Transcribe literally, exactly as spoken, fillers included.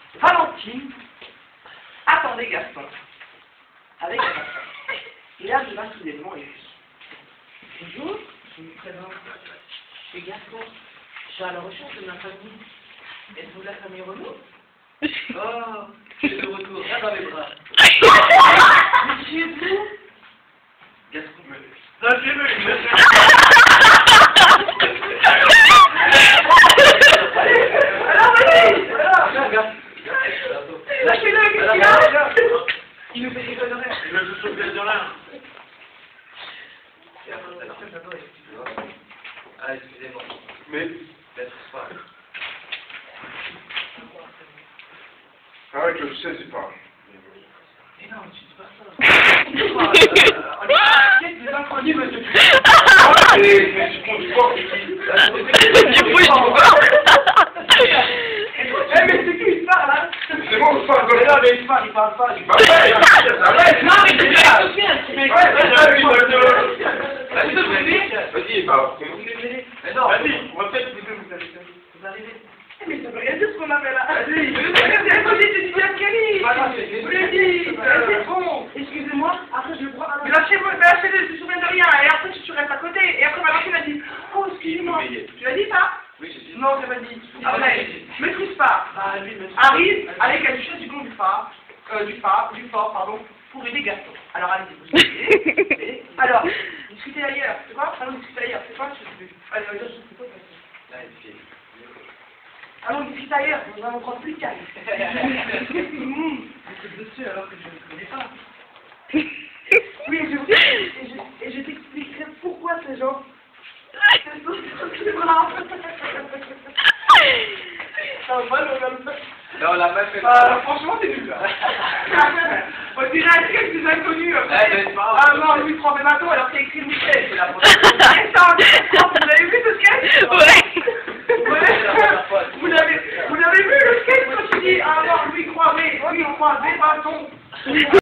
Valentine attendait Gaston avec un instant. Et là, je vais soudainement et je dis bonjour, je me présente. Je suis Gaston. Je suis à la recherche de ma famille. Êtes-vous la famille Renaud? Oh, je suis de retour, là dans les bras. Mais qui êtes-vous? Gaston me dit. Non, je veux, je veux. Alors, vas-y! Lâchez-le, qu'est-ce qu'il a? Il nous fait des conneries. Il me joue sur le bien là. Ah, excusez-moi. Mais, peut-être pas. Ah ouais, que je sais, c'est pas. Mais non, tu dis pas ça. Qu'est-ce que c'est inconnu, monsieur? Ah, mais tu prends du corps, c'est qui? Du bruit, du corps. Eh, mais c'est qui, il parle, hein? C'est moi ou pas? Mais non, mais il parle, il parle pas. Il Bah ouais, arrête! Non, mais c'est bien, c'est bien, c'est bien. Ouais, vas-y, Vas-y, vas-y, bah, mais non, vas-y, on va peut-être vous deux, vous allez vous arrivez. Mais ça veut rien dire ce qu'on a fait là. Vas-y, vas-y, c'est du bien Kelly. Vas-y, c'est bon. Excusez-moi, après je le prends. Mais lâchez-moi, lâchez-le, je me souviens de rien. Et après tu restes à côté. Et après Valentine a dit, oh, excusez-moi. Tu l'as dit ça? oui, j'ai dit. Non, j'ai pas dit. Après, maîtrise pas. Arrive avec la duchesse du pont du phare, euh, du phare, du fort, pardon, pour aider Gaston. Alors allez-y, vous discutez. Alors, discutez ailleurs. C'est quoi? Allons discuter ailleurs. C'est quoi? Je sais plus. Allez, allez, je sais pas. Là, il fait. Allons discuter ailleurs. On va en prendre plus calme. Hum, c'est dessus alors que je ne connais pas. Oui, et je, et je, et je t'expliquerai pourquoi ces gens. C'est brave. Non, la meuf est Euh, franchement, c'est nul. On dirait un sketch des inconnus. Ah non, Louis prend des bateaux alors qu'il a écrit Michel. C'est la première fois. Vous avez vu ce sketch? Ouais. Vous l'avez, vous l'avez vu le sketch quand tu dis ah non, Louis croit des, Louis croit des bâtons.